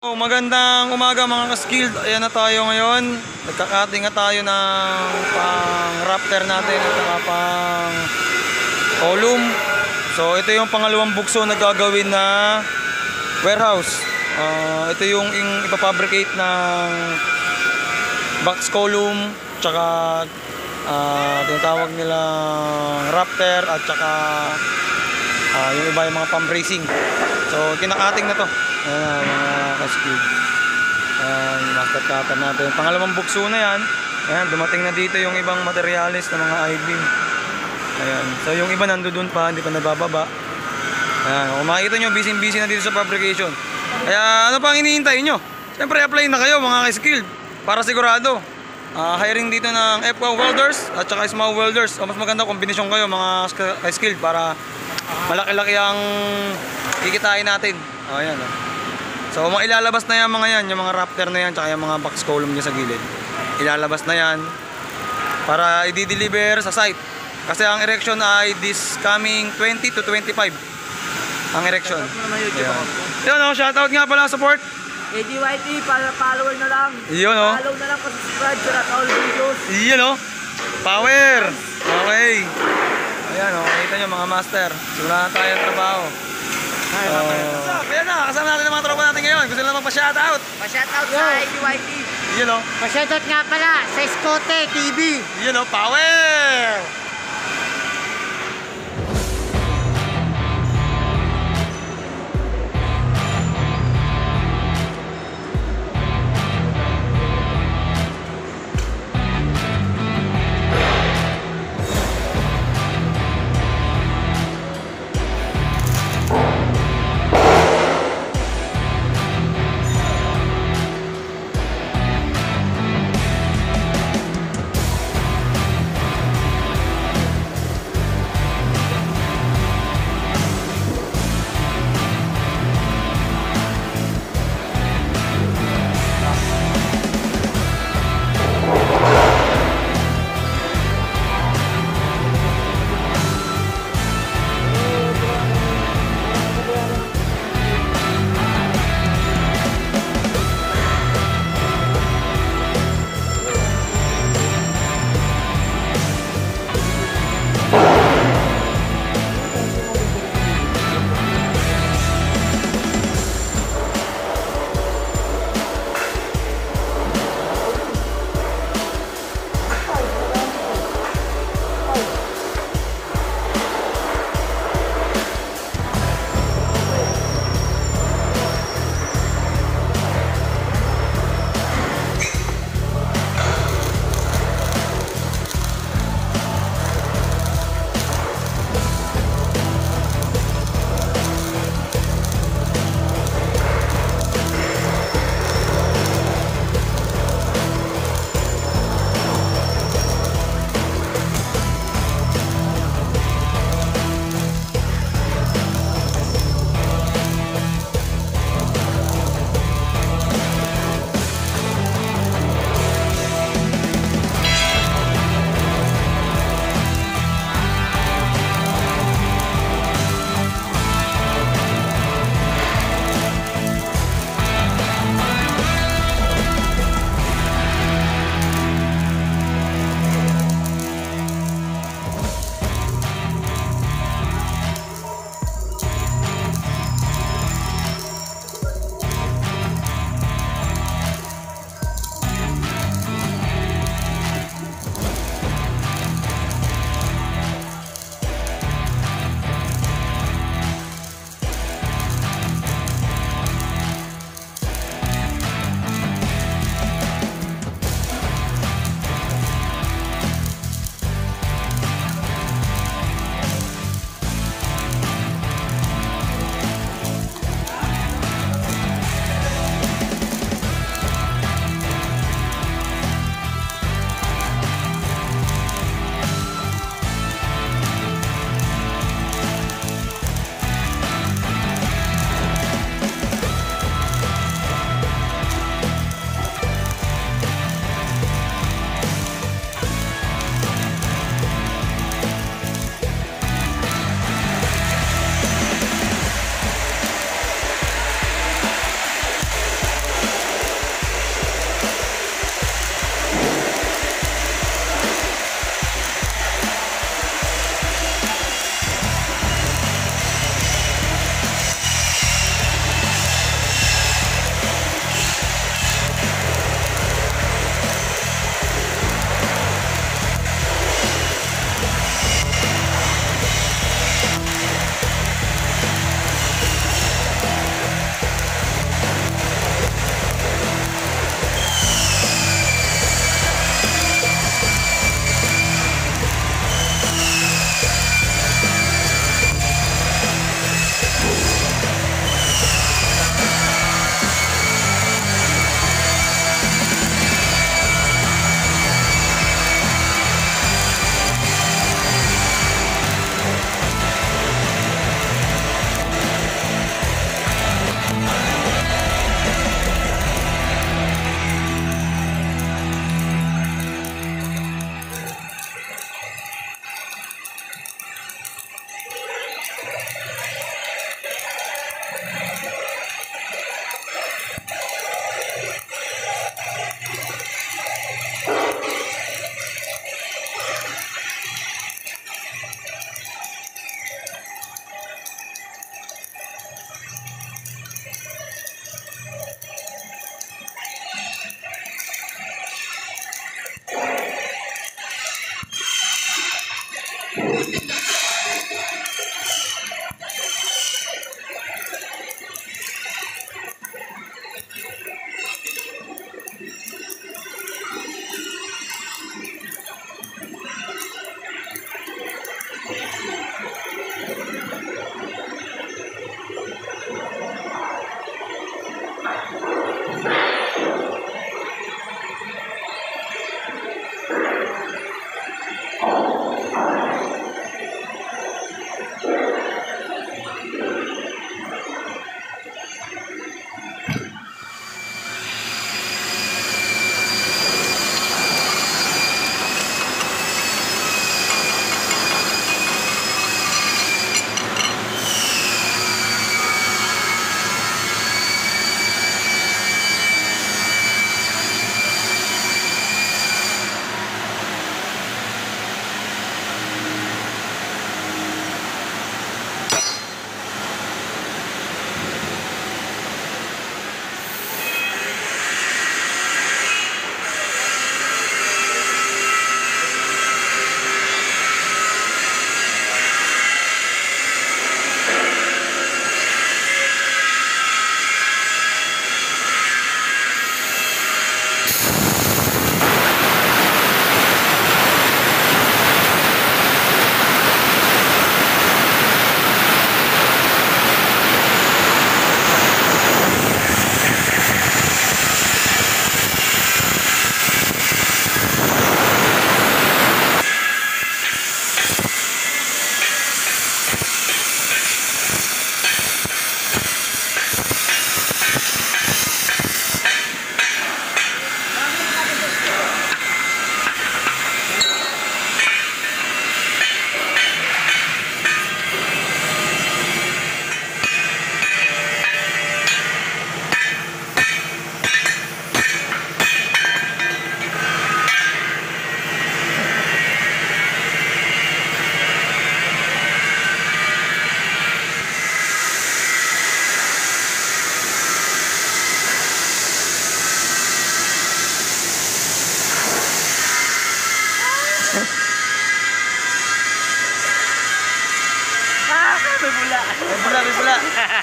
Oh, magandang umaga mga ka-skilled. Ayan na tayo ngayon. Nagkakating na tayo ng pang raptor natin at saka pang column. So ito yung pangalawang bukso na gagawin na warehouse. Ito yung ipapabricate ng box column tsaka tinatawag nilang raptor at saka yung iba yung mga pump bracing. So kinakating na to. Ayan mga ka-skilled. Ayan, master cutter natin. Pangalawang bukso na yan. Ayan, dumating na dito yung ibang materialis ng mga I-beam. Ayan, so yung iba nandoon pa, hindi pa nabababa. Ayan, kung makikita nyo, busy na dito sa fabrication. Kaya ano pang hinihintay nyo? Siyempre apply na kayo mga ka-skilled para sigurado. Hiring dito ng FW welders at saka small welders. Mas maganda kombinasyon kayo mga ka-skilled para malaki-laki ang kikitain natin. Ayan. So mga ilalabas na yan mga yan, yung mga raptor na yan, tsaka yung mga box column niya sa gilid. Ilalabas na yan para i-deliver sa site. Kasi ang erection ay this coming 20 to 25. Ang erection. Yun o, shoutout nga pala, support. ADYT, para follower na lang. Yun o. Follow na lang, pa-subscribe sa all videos. Yun o. Power. Okay. Ayan o, nakita nyo mga master. Simula na tayo ang trabaho. Ayan na, kasama natin ang mga tropa natin ngayon. Gusto nila magpa-shoutout. Pa-shoutout sa ADYT. Yun o. Pa-shoutout nga pala sa Scotty TV. Yun o, power.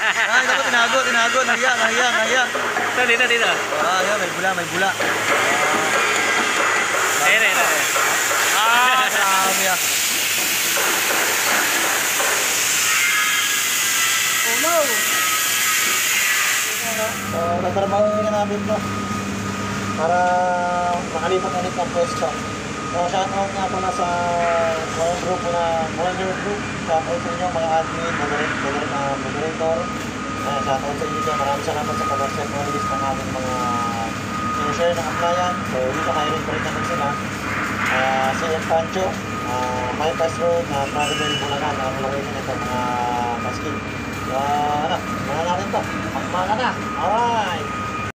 Ay, naku, tinago. Nahiya. Dito. Ayun, may bula. Ayun. Dami ah. Oh no! So, tatrabaho nga namin to para makalipat ulit ang pwesto. So, shoutout nga pala sa mga grupo na Wonder Group. Shoutout sa inyo mga admin, moderator. Shoutout sa inyo dyan. Maraming salamat sa pag-accept mga list ng aming mga share ng applyan. So, dito kayo rin pa rin naman sila. Si M. Pancho, My Best Road na Travel Bulacan, ang location nito mga kaskin. Mga natin to. Magmana na. Alright!